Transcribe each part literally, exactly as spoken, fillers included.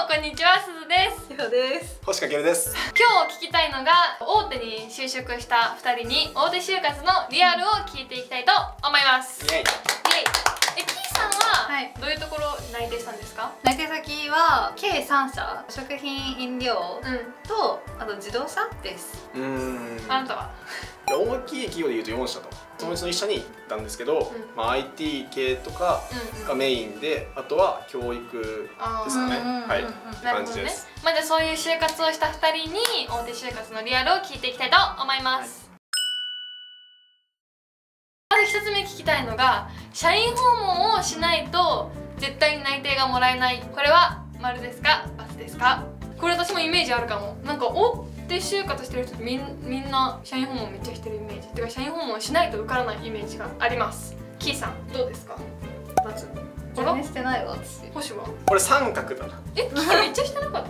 こんにちは、すずです。 ひほです。 星かけるです。 今日聞きたいのが、大手に就職したふたりに大手就活のリアルを聞いていきたいと思います。イエイ。イエイ。え、キーさんは、はい、どういうところ内定したんですか？ 内定先は計さん社、食品飲料と、うん、あと自動車です。 うーん。 あなたは？ 大きい企業でいうとよん社と、そのうちのいっ社に行ったんですけど、うん、まあ アイティー 系とかがメインで、うんうん、あとは教育ですかね。はい、感じです。 まあじゃあそういう就活をしたふたりに大手就活のリアルを聞いていきたいと思います。はい、まずひとつめ聞きたいのが、社員訪問をしないと絶対に内定がもらえない。これは丸ですか×ですか？これ私もイメージあるかも。なんか大手就活してる人ってみんみんな社員訪問めっちゃしてるイメージ。てか社員訪問しないと受からないイメージがあります。キーさんどうですか？×。 全然してないわ私。 星は？ これ三角だな。 え、キーめっちゃしてなかった？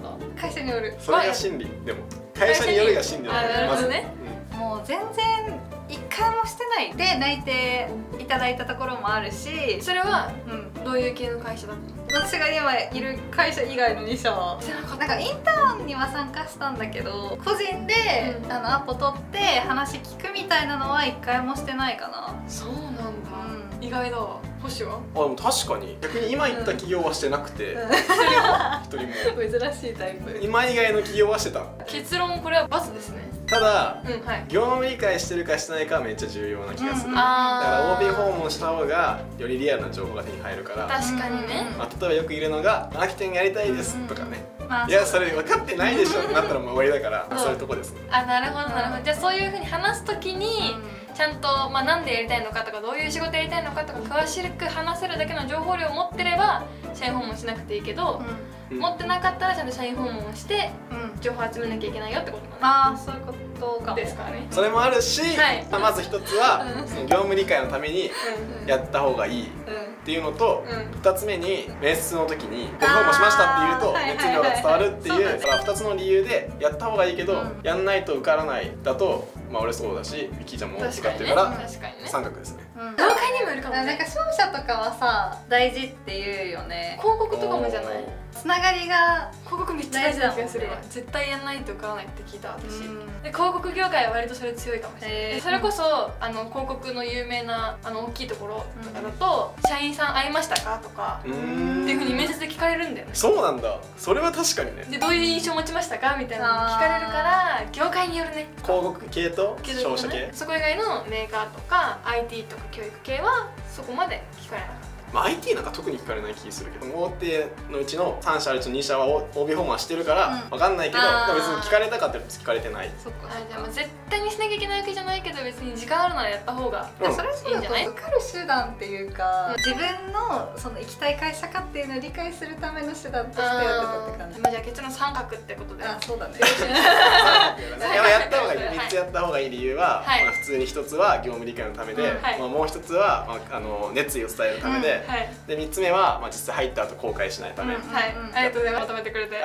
会社による。 それが真理。でも会社によるが真理だね。まずね。 もう全然一回もしてないで内定いただいたところもあるし、 それは、うん、どういう系の会社だったの？ 私が今いる会社以外のに社はなんかインターンには参加したんだけど、個人で、うん、あのアポ取って話聞くみたいなのは一回もしてないかな。 そうなんだ、うん、意外だわ。星は？ あ、でも確かに逆に今言った企業はしてなくて、一人も珍しいタイプ。 今以外の企業はしてた。 結論これはバスですね。 ただ、 うん、はい、 業務理解してるかしてないかはめっちゃ重要な気がする。だから オービー 訪問した方がよりリアルな情報が手に入るから。 確かにね。 まあ、例えばよくいるのが「空き店やりたいです」とかね、いやそれ分かってないでしょってなったらもう終わりだから、そういうとこですね。 あ、なるほどなるほど。じゃあそういうふうに話すときにちゃんと、まあ、なんでやりたいのかとかどういう仕事やりたいのかとか詳しく話せるだけの情報量を持ってれば社員訪問しなくていいけど、うん、持ってなかったらちゃんと社員訪問をして、うん、情報集めなきゃいけないよってことなんです。 ああ、そういうことかですからね。 それもあるし、はい、まず一つは、うん、その業務理解のためにやった方がいいっていうのと、ふたつめに面接の時に「ご訪問しました」って言うと熱量が伝わるっていう、ふたつの理由でやった方がいいけど、うん、やんないと受からないだと、まあ俺そうだしキーちゃんも受かってるから三角ですね。 業界にもよるかもね。 なんか商社とかはさ大事って言うよね。 広告とかもじゃない？ つながりが広告めっちゃ大事な気がするわ。絶対やんないと受からないって聞いた私。で広告業界は割とそれ強いかもしれない。それこそあの広告の有名なあの大きいところとかだと「社員さん会いましたか?」とかっていうふうに面接で聞かれるんだよね。 そうなんだ。それは確かにね。 でどういう印象を持ちましたかみたいなの聞かれるから業界によるね。 広告系と商社系。 そこ以外のメーカーとか アイティー とか教育系はそこまで聞かれなかった。 まあ、アイティー なんか特に聞かれない気するけど、大手のうちのさん社あるうちのに社は オービー 訪問はしてるから分かんないけど、うん、別に聞かれたかって聞かれてない。 そっか。じゃあ絶対にしなきゃいけないわけじゃないけど、別に時間あるならやった方がいいんじゃない？ それそうだと受かる手段っていうか、うん、自分のその行きたい会社かっていうのを理解するための手段としてやってたって感じ。 まあじゃあ結論三角ってことで。 あ、そうだね。 やった方がいい。みっつやった方がいい理由は、はい、まあ普通にひとつは業務理解のためで、うん、はい、まあもうひとつは、まあ、あの熱意を伝えるためで、うん、はい、でみっつめは、まあ、実際入った後後悔しないため。はい、 ありがとうございます。まとめてくれて。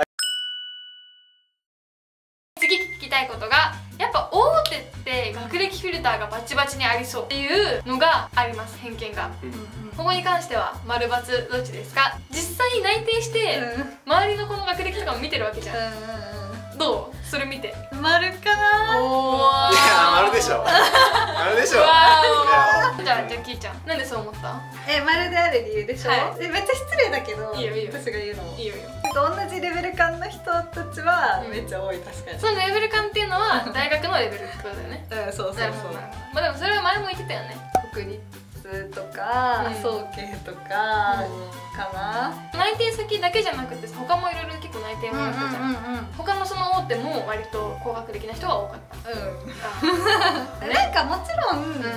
次聞きたいことが、やっぱ大手って学歴フィルターがバチバチにありそうっていうのがあります。偏見が。うん、ここに関しては丸×どっちですか？実際内定して、うん、周りのこの学歴とかも見てるわけじゃん。うん、どう？それ見て。 丸かな。 おお。 いや丸でしょ。丸でしょ。 じゃあじゃあキーちゃん、なんでそう思った？ え、丸である理由でしょ。はい、え、めっちゃ失礼だけど。 いいよいいよ。 私が言うのも。 いいよいいよ。 同じレベル感の人たちはめっちゃ多い、確かに。 そのレベル感っていうのは大学のレベルってことだよね。 うん、そうそうそう。 まあでもそれは前も言ってたよね。 国立とか総計とかかな。 内定先だけじゃなくて他もいろいろ結構内定もあったじゃん。他のその大手も割と高学歴な人が多かった。 うん。なんかもちろん全員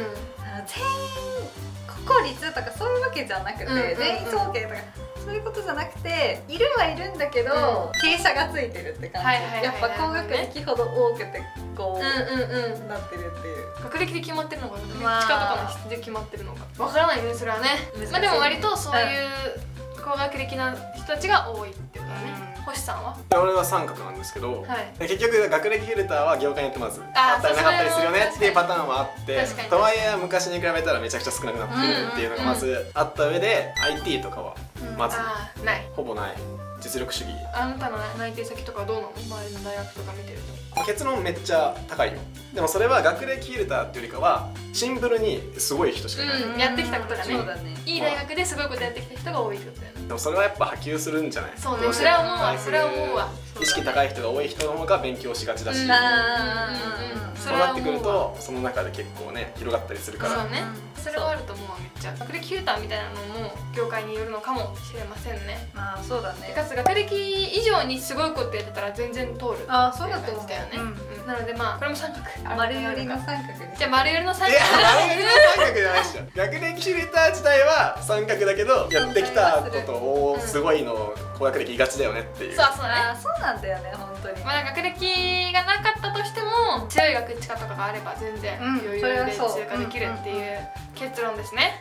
国公立とかそういうわけじゃなくて、全員総計とかそういうことじゃなくて、いるはいるんだけど傾斜がついてるって感じ。やっぱ高学歴ほど多くてこうなってるっていう。 学歴で決まってるのか、地下とかの質で決まってるのかわからないよね、それはね。まあでも割とそういう高学歴な人たちが多いってことだね。星さんは？ 俺は三角なんですけど、結局学歴フィルターは業界によってまずあったりなかったりするよねっていうパターンはあって、とはいえ昔に比べたらめちゃくちゃ少なくなってるっていうのがまずあった上で、 アイティー とかはまずほぼない。 実力主義。 あなたの内定先とかどうなの？周りの大学とか見てると。 結論めっちゃ高いよ。でもそれは学歴フィルターっていうよりかはシンプルにすごい人しかいない、 うん、やってきたことがね。 そうだね。 いい大学ですごいことやってきた人が多いってことだよね。 でもそれはやっぱ波及するんじゃない？ そうね、それは思うわ、それは思うわ。 意識高い人が多い人の方が勉強しがちだし、そうなってくるとその中で結構ね広がったりするから。 そうね、それはあると思うわ。めっちゃ学歴フィルターみたいなのも業界によるのかもしれませんね。 ああそうだね。 かつ学歴以上にすごいことやってたら全然通る。 ああそうだと思う。 だよね。なのでまあこれも三角。 丸寄りの三角に。 じゃあ丸寄りの三角。 いや丸寄りの三角じゃないっしょ。学歴フィルター自体は三角だけどやってきたことをすごいの高学歴言いがちだよねっていう。 そうそうね。 あそうなんだよね本当に。 まあ学歴がなかったとしても強い学知とかがあれば全然余裕で通過できるっていう結論ですね。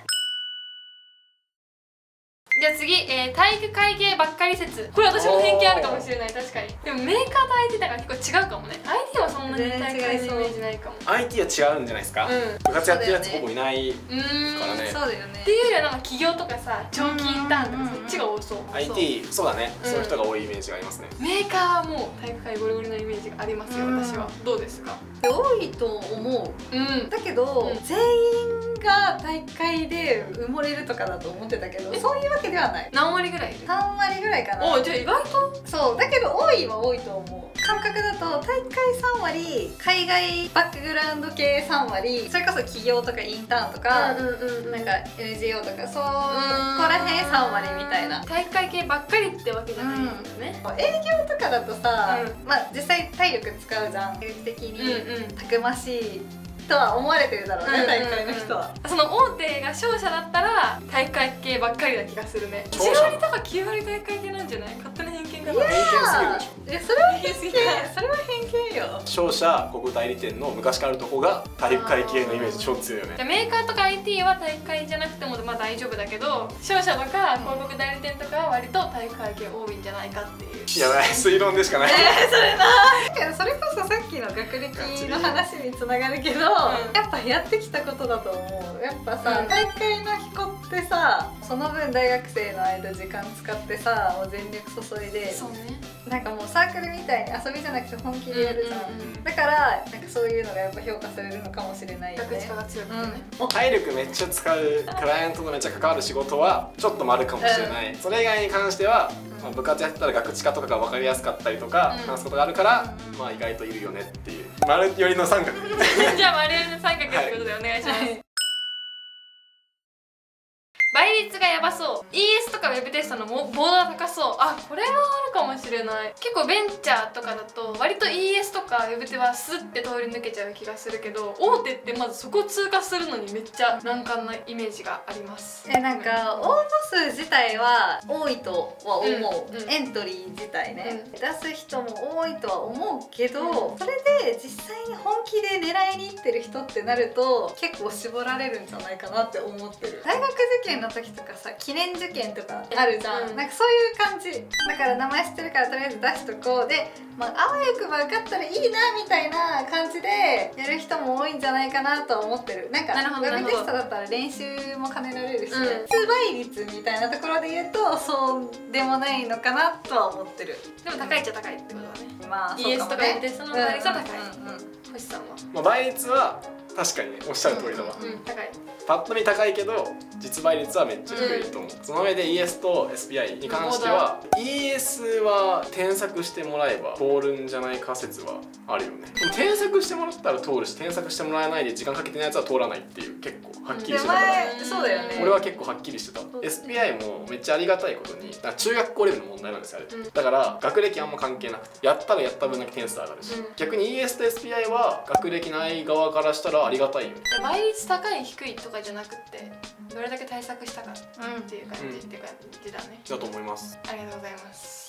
じゃあ次、えー、体育会系ばっかり説。これ私も偏見あるかもしれない。確かに。でもメーカーと アイティー だから結構違うかもね。 アイティー はそんなに体育会のイメージないかも。 アイティー は違うんじゃないですか、うん、部活やってるやつほぼいないからね。 そうだよね。 っていうよりはなんか企業とかさ長期インターンとかそっちが多そう。 アイティー そうだね、そういう人が多いイメージがありますね。 メーカーはもう体育会ゴリゴリのイメージがありますよ私は。どうですか？ 多いと思う。うんだけど全員が体育会で埋もれるとかだと思ってたけどそういうわけではない。 何割ぐらいいる？ さん割ぐらいかな。 おじゃあ意外と。 そうだけど多いは多いと思う。感覚だと体育会さん割、海外バックグラウンド系さん割、それこそ企業とかインターンとか、なんか エヌジーオー とかそこら辺さん割みたいな。 体育会系ばっかりってわけじゃないんだよね。 うん、営業とかだとさ、うん、まあ実際体力使うじゃん。体力的にたくましいとは思われてるだろうね、体育会の人は。 その大手が商社だったら体育会系ばっかりな気がするね。はち割とかきゅう割体育会系なんじゃない？勝手な偏見かな。 偏見すぎるでしょ。 えそれは偏見。それは偏見よ。 商社広告代理店の昔からあるとこが体育会系のイメージ超強いよね。 じゃあメーカーとか アイティー は体育会じゃなくてもまあ大丈夫だけど、商社とか広告代理店とかは割と体育会系多いんじゃないかっていう。 やばい、推論でしかない。 えー、それな。だけどそれこそさっきの学歴の話につながるけど、うん、やっぱやってきたことだと思う。やっぱさ、うん、体育会の人ってさ、その分大学生の間時間使ってさ、もう全力注いで、 そうね、 なんかもうサークルみたいに遊びじゃなくて本気でやるじゃん。だからなんかそういうのがやっぱ評価されるのかもしれないよね。 学知が強くてね、 うん、体力めっちゃ使うクライアントとめっちゃ関わる仕事はちょっと丸かもしれない、うん、それ以外に関しては、まあ、部活やってたら学知化とかが分かりやすかったりとか、うん、話すことがあるから、まあ意外といるよねっていう丸寄りの三角じゃあ丸寄りの三角ということでお願いします、はい。倍率がやばそう。 イーエス とかウェブテストのボーダー高そう。あ、これはあるかもしれない。結構ベンチャーとかだと割と イーエス とかウェブテはスッて通り抜けちゃう気がするけど、大手ってまずそこを通過するのにめっちゃ難関なイメージがあります。 え、なんか応募数自体は多いとは思う、うんうん、エントリー自体ね、うん、出す人も多いとは思うけど、うん、それで実際に本気で狙いに行ってる人ってなると結構絞られるんじゃないかなって思ってる。大学受験の時とかさ、記念受験とかあるじゃん、うん、なんかそういう感じだから名前知ってるからとりあえず出しとこうで、まあ、あわよくば受かったらいいなみたいな感じでやる人も多いんじゃないかなとは思ってる。なんかウェブテストだったら練習も兼ねられるし、うん、通倍率みたいなところで言うとそうでもないのかなとは思ってる。 でも高いっちゃ高いってことだね。 まあイーエス とかウェブテストの倍率は高い。星さんは、 まあ、倍率は確かにおっしゃる通りだわ、 うんうん、高い。 パッと見高いけど実倍率はめっちゃ低いと思う、うん、その上で イーエス と エスピーアイ に関しては イーエス は添削してもらえば通るんじゃないか説はあるよね。でも添削してもらったら通るし、添削してもらえないで時間かけてないやつは通らないっていう結構はっきりしてたから、 うん、そうだよね。 俺は結構はっきりしてた。 エスピーアイ もめっちゃありがたいことにだから中学校レベルの問題なんですよあれ、うん、だから学歴あんま関係なくてやったらやった分だけ点数上がるし、うん、逆に イーエス と エスピーアイ は学歴ない側からしたらありがたいよ。 倍率高い低いとかじゃなくってどれだけ対策したかっていう感じ、うん、っていう感じだね。 だと思います。 ありがとうございます。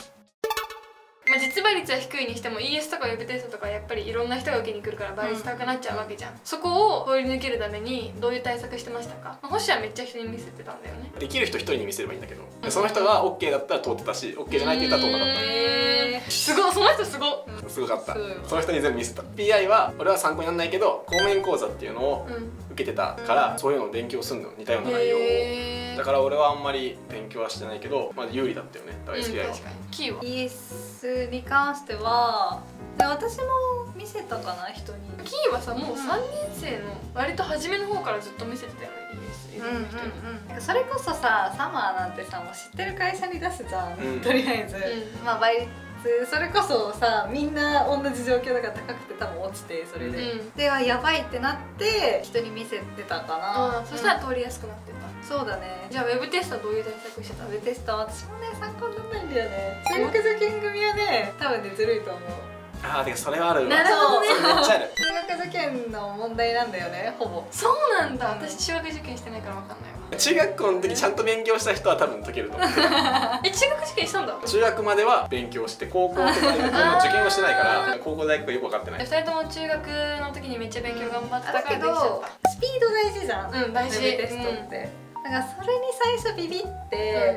まあ、実倍率は低いにしても イーエス とかウェブテストとかやっぱりいろんな人が受けに来るから倍率高くなっちゃうわけじゃん、うん、そこを通り抜けるためにどういう対策してましたか？まあ、星はめっちゃ人に見せてたんだよね。 できる人一人に見せればいいんだけど、その人が オーケー だったら通ってたし オーケー じゃないって言ったら通らなかった。 へー、 すごい、その人すごっ。 すごかった。その人に全部見せた。 ピーアイ は俺は参考にならないけど公務員講座っていうのを受けてたから、そういうのを勉強するの、似たような内容を。だから俺はあんまり勉強はしてないけど、まあ、有利だったよね、だから エスピーアイ は。 キーはイーエス に関しては私も見せたかな、人に。 キーはさ、もうさんねん生の割と初めの方からずっと見せてたよね、 イーエス。いろんな人に。 それこそさ、サマーなんてさ、もう知ってる会社に出すじゃん、とりあえず。まあ倍率それこそさ、みんな同じ状況だから高くて多分落ちて、それで、うん、ではやばいってなって人に見せてたかな。 そしたら通りやすくなってた。 そうだね。 じゃあウェブテストはどういう対策してた？ ウェブテストは私もね参考にならないんだよね。中学受験組はね多分ねずるいと思う。 ああ、てかそれはあるわ。 なるほどね。 めっちゃある。 中学受験の問題なんだよね、ほぼ。 そうなんだ。私中学受験してないからわかんないわ。 中学校の時ちゃんと勉強した人は多分解けると思う。 え、中学受験したんだ。 中学までは勉強して、高校とか大学の受験をしてないから高校大学よく分かってない。 ふたりとも中学の時にめっちゃ勉強頑張ってたからできちゃった。 スピード大事じゃん。うん、 大事。 テストって。だからそれに最初ビビって、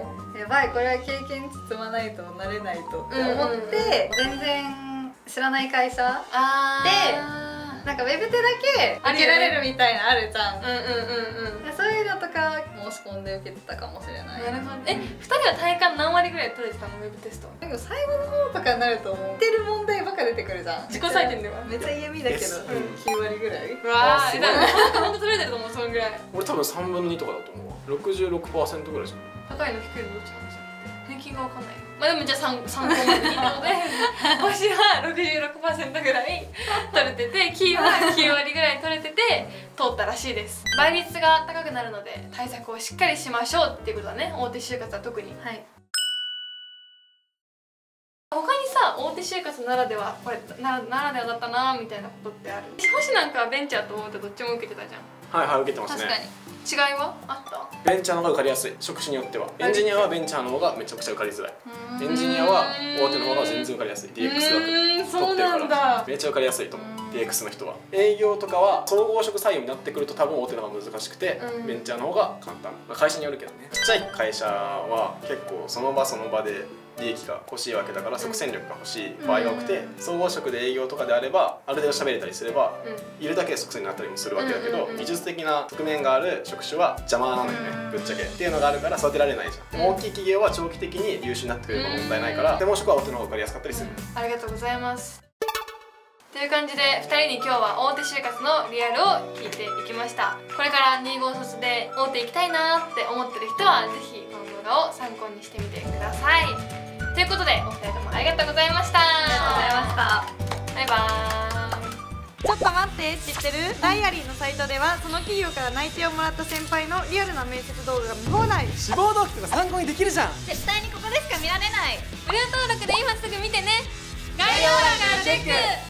やばいこれは経験積まないとなれないとって思って全然知らない会社でなんかウェブ手だけ受けられるみたいなあるじゃん。そういうのとか申し込んで受けてたかもしれない。 なるほど。え、ふたりは体感何割ぐらい取れてたの、ウェブテスト？ でも最後の方とかになると思ってる問題ばっか出てくるじゃん。 自己採点ではめっちゃ嫌味だけどきゅう割ぐらい。 うわー、え、だからほんと取れてると思う、そのぐらい。 俺多分さんぶんのにとかだと思うわ。ろくじゅうろくパーセントぐらいじゃん。 高いの低いのどっちなんですか？平均がわかんない。まあでもじゃあさん、さんこまでいいので星は ろくじゅうろくパーセント ぐらい取れてて、キーはきゅう割ぐらい取れてて通ったらしいです。倍率が高くなるので対策をしっかりしましょうっていうことだね、大手就活は特に。はい。他にさ、大手就活ならではこれならならではだったなみたいなことってある？星なんかはベンチャーと思うとどっちも受けてたじゃん。 はいはい、受けてますね。 確かに。違いはあった？ ベンチャーの方が受かりやすい、職種によっては。エンジニアはベンチャーの方がめちゃくちゃ受かりづらい。エンジニアは大手の方が全然受かりやすい。 ディーエックス 枠取ってるからめっちゃ受かりやすいと思う。 ディーエックス の人は営業とかは総合職採用になってくると多分大手の方が難しくて、ベンチャーの方が簡単。会社によるけどね。ちっちゃい会社は結構その場その場で利益が欲しいわけだから即戦力が欲しい場合が多くて、総合職で営業とかであればある程度喋れたりすればいるだけで即戦になったりもするわけだけど、技術的な側面がある職種は邪魔なのよね、ぶっちゃけっていうのがあるから育てられないじゃん。大きい企業は長期的に優秀になってくれれば問題ないから、でも職は大手の方が受かりやすかったりする。 ありがとうございます。という感じでふたりに今日は大手就活のリアルを聞いていきました。これからに号卒で大手行きたいなって思ってる人はぜひこの動画を参考にしてみてください。ということでお二人ともありがとうございました。 ありがとうございました。 バイバーイ。 ちょっと待って、知ってる？ダイアリーのサイトではその企業から内定をもらった先輩のリアルな面接動画が見放題。 志望動機とか参考にできるじゃん。 絶対にここでしか見られない。 無料登録で今すぐ見てね。概要欄からチェック。